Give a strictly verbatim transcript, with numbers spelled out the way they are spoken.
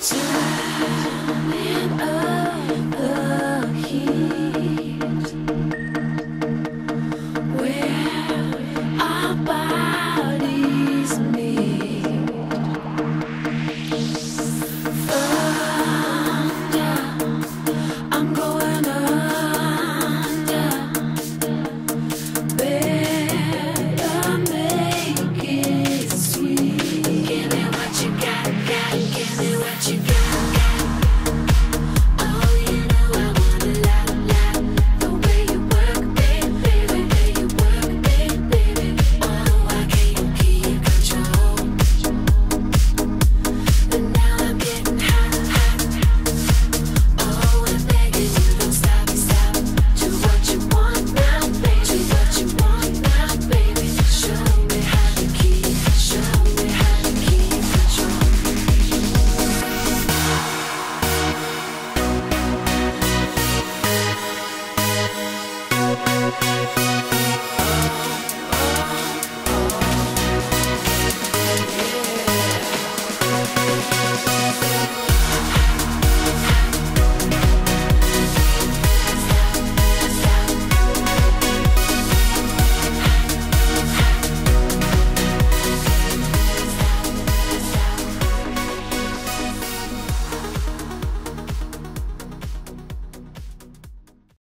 Turning up the heat, where our bodies meet. Thunder, I'm going under. Better make it sweet. Give me what you got, got. Give me what you got.